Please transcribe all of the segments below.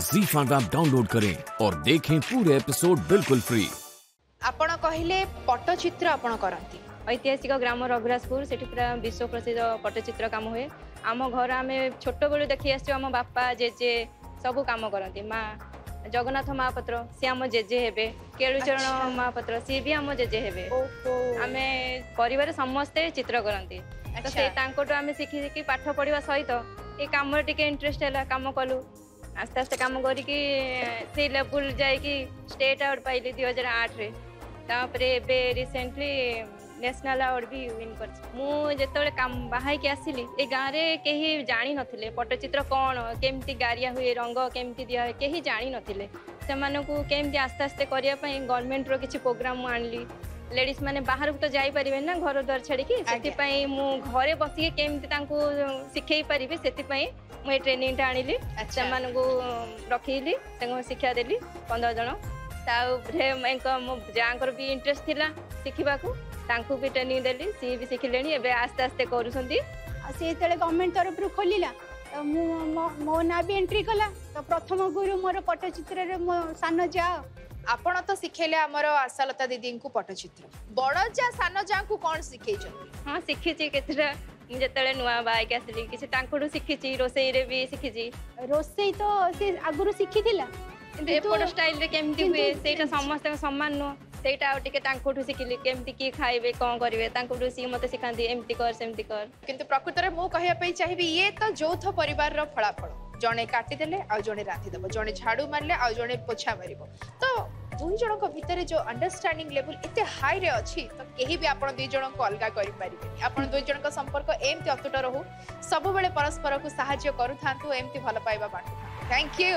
ZEE5 app download करें और देखें पूरे एपिसोड बिल्कुल फ्री। आपण कहले पट्टचित्र आपण करंती ऐतिहासिक ग्राम रघुराजपुर से पूरा विश्व प्रसिद्ध पट्टचित्र काम हुए। आम घर आम छोट बेलू देखी आम बापा जेजे सब कम करती। माँ जगन्नाथ महापात्र सी आम जेजे हेबे, केलुचरण महापात्र सी भी आम जेजे हेबे। आम परिवार समस्ते चित्र करती। तो से आम शिखी पाठ पढ़ा सहित ये कम टे इंटरेस्ट है कम कलु। आस्ते आस्ते कम करी लेवल जाकि स्टेट अवार्ड पाइली 2008 रे। तापरे एबे रिसेंटली नेशनल अवार्ड भी विन कर। मुझे काम बाहर के आसिली ए गाँव में कहीं जानी नथिले पट्टचित्र कौन केमती गारिया हुए रंग केमती दिया हुए कहीं जानी नथिले। से केमती आस्ते आस्ते करने गवर्नमेंट रो किछि प्रोग्राम आनली। लेडीज माने बाहर को तो जाई परिबे ना घर द्वार छाड़ी की से मु घरे बसी केमती तांको सिखै परिबे से मुझे ट्रेनिंग आनिली से रखिली शिक्षा देली 15 जन। मो जाकर भी इंटरेस्ट थिला शिखा तांको भी ट्रेनिंग देली सी भी शिखिले एबे आस्ते आस्ते करूछंती। से गवर्नमेंट तरफ रु खोलिला तो मो ना भी एंट्री कला तो प्रथम गुरु मोर पट्टचित्र रे मो सान जा। आपण तो शिखेले हमर आशालता दीदी को पट्टचित्र बड़ जा सान जा को कोन सिखै छथि? हां शिखिची केतरा जेतले नुआ बाय के आसली किछि तांकोडू शिखिची रोसई रे भी शिखिची। रोसई तो से आगुरु शिखिथिला एपट स्टाइल रे केमती हुए सेटा समस्त सम्मान नो सेटा आ टिके तांकोठू शिखिली केमती की खाइबे कोन करिवे तांकोठू सी मते सिखांती एमती कर सेमती कर। किंतु प्रकृत रे मो कहिया पई चाहिबी ये तो यौथ परिवार रो फलाफल। जणे काटी देले आ जणे रांधी देबो, जणे झाड़ू मारले आ जणे पोछा मारिबो। तो दुई जन को भितर जो अंडरस्टैंडिंग लेवल इते हाई रे अछि तो केही भी आपण दुई जन को अलगा करि परिबे। आपण दुई जन को संपर्क एमती अतुट रहू सब बेले परस्पर को सहायता करू थांतु एमती भल पाइबा बाटू। थैंक यू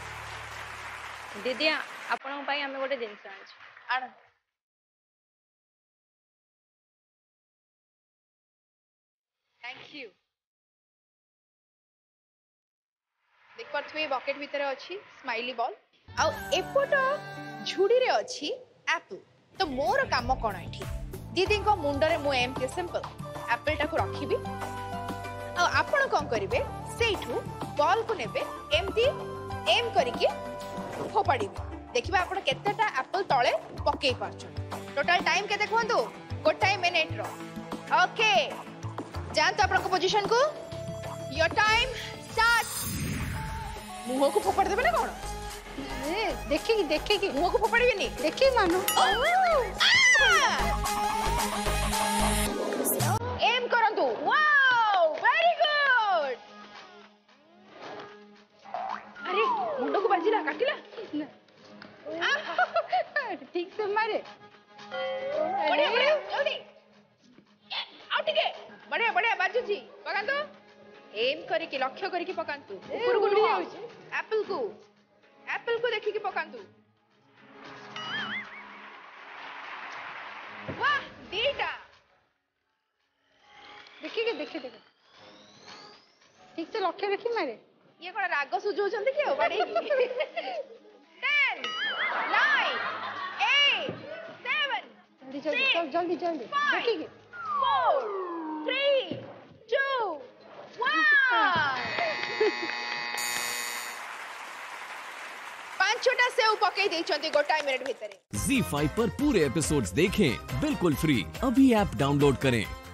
दीदी आपण पई हमें गोटे जिंस आछ आण। Thank you. देख पाथवे बकेट भीतर अछि स्माइली बॉल आ एपट झुड़ी रे अछि एप्पल। तो मोर काम कोन एठी दीदी को मुंडा रे मो एमती सिंपल एप्पल टा को रखिबी आ आपण कोन करिवे सेठू बॉल को नेबे एमती एम करिके फोपाड़ी देखिबा आपण केतेटा एप्पल तळे पक्के पारछ। टोटल टाइम के देखंतु गोटाई मिनिट रो। ओके जानतो आपण को पोजीशन को योर टाइम स्टार्ट। मुंह को फोपाड़ देबे ना कोन? देखे मुंह को फोपाड़ी नहीं देखी मानो एम करंतु। Wow very good. अरे मुंडो को बाजिला काटिला ठीक से मारे बढ़िया बढ़िया जल्दी आउट के बढ़िया बढ़िया बाजुची पकांतो एम करी के लक्ष्य करी के पकांतु ऊपर को नुआ एप्पल को देखि के पकांतु। वाह दीटा देखे ठीक से लक्ष्य रखी मारे। ये कोन राग सुजो छंती के बाडी 10 9 8 7 जल्दी देखी के 4 3 2 1 पांचटा सेव पके देइछंती गोटाई मिनिट भितरे। ZEE5 पर पूरे एपिसोड्स देखें बिल्कुल फ्री। अभी ऐप डाउनलोड करें।